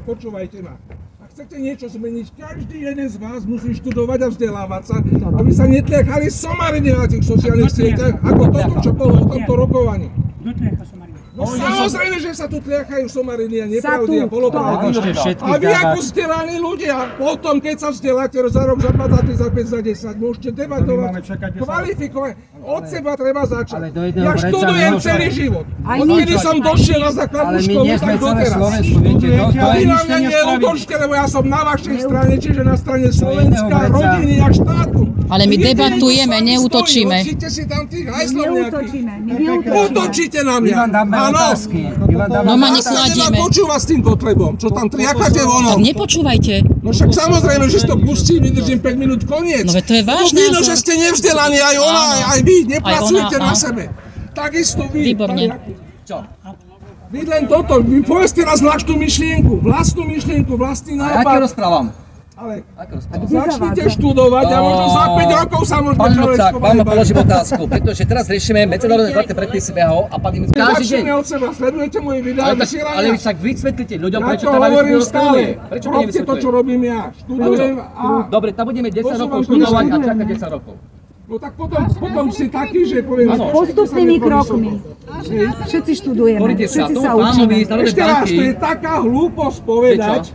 počúvajte ma. Ak chcete niečo zmeniť, každý jeden z vás musí študovať a vzdelávať sa, aby sa netliakali somariny na tých sociálnych sieťach, ako toto, čo bolo o tomto rokovaní. No samozrejme, že sa tu tliachajú somariny a nepravdy a polopravdy. A vy ako vzdelaní ľudia, potom keď sa vzdeláte za rok, za 2, za 5, za 10, môžete debatovať, kvalifikovať. Od seba treba začať. Ja študujem celý život. Odkedy som došiel na základnú školu, tak doteraz. A vy na mňa neútočte, lebo ja som na vašej strane, čiže na strane Slovenska, rodiny a štátu. Ale my debatujeme, neútočíme. Určite si tam tých hajslov nejakých. Útočíte na mňa. Áno. No ma nekladieme. Počúva s tým Kotlebom, čo tam triakate vonom. Tak nepočúvajte. No však samozrejme, že si to pustí, vydržím 5 minút, koniec. No veď to je váš názor. Vidno, že ste nevzdelaní, aj ona, aj vy, nepracujete na sebe. Takisto vy. Výborne. Čo? Vy len toto, vy povedzte raz vlastnú myšlienku, vlastný nápad. A aké rozprávam? Ale začnite študovať a možno za 5 rokov sa môžete Pán Lucák, vám položím otázku, pretože teraz riešime medzinárodné platné predpisy VHO a pandemický každý deň. Začneme od seba, sledujete moje videá, vysielania. Ale však vysvetlite ľuďom, Ja prečo to trvali hovorím skôr stále. Prečo to Robte to, nevysvetľuje? čo robím ja. Študujem a... Dobre, tam budeme 10 rokov Posúvam študovať a myšlienku. čakať 10 rokov. No tak potom si taký, že poviem... Postupnými krokmi. Všetci študujeme, Hovoríte sa, všetci tomu sa pánovi učíme. z Národnej Ešte raz, banky. to je taká hlúposť povedať,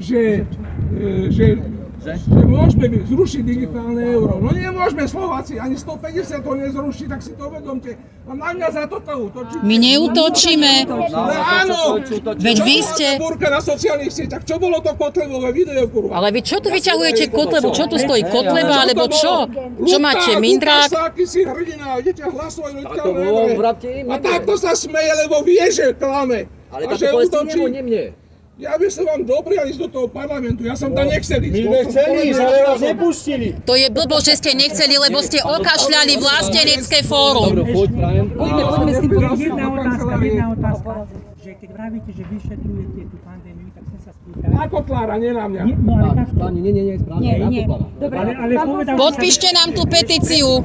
že môžeme zrušiť digitálne euro. No nemôžeme, Slováci, ani 150 to nezruší, tak si to uvedomte. A na mňa za toto útočíte. My neútočíme. Áno! Veď vy ste... Čo bola burka na sociálnych sieťach? Čo bolo to Kotlebové video, kurva? Ale vy čo tu vyťahujete Kotlebu? Čo tu stojí? Kotleba alebo čo? Čo máte, mindrák? Lukáš, aký si hrdina, idete hlasovať ľuďom. to bolo, vráte im, A takto sa smeje, lebo vie, že klame. Ale A táto že povedzte útočí. nie mne. Ja by som vám doprial ísť do toho parlamentu, ja som tam nechcel ísť. My chceli, ale vás nepustili. To je blbo, že ste nechceli, lebo ste okašľali vlastenecké fórum. Poď, prajem. Poďme s tým Jedna otázka, že keď vravíte, že vyšetrujete tú pandémiu, tak chcem sa spýtať. Na Kotlára, nie na mňa. No ale takto. Nie, správne. Nie. Dobre, Ale povedal, Podpíšte nám tú petíciu.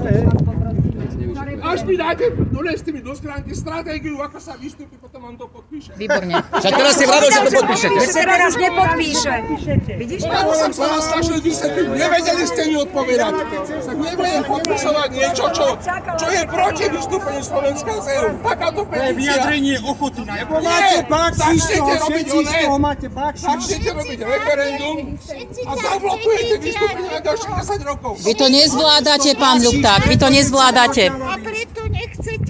Až mi dáte, doneste mi do schránky stratégiu, ako sa vystúpi, potom vám to podpíšem. Výborne. Však teraz ste vravil, že to podpíšete. teraz nepodpíše. Vidíš? Lebo som sa vás snažil vysvetliť, nevedeli ste mi odpovedať. Tak nebudem podpisovať niečo, čo je proti vystúpeniu Slovenska z EU. Takáto petícia. Vyjadrenie ochoty na Nie, začnete robiť oné, máte bakšiš. začnete robiť referendum a zablokujete vystúpenie na ďalších 10 rokov. Vy to nezvládate, pán Ľupták, vy to nezvládate. A preto nechcete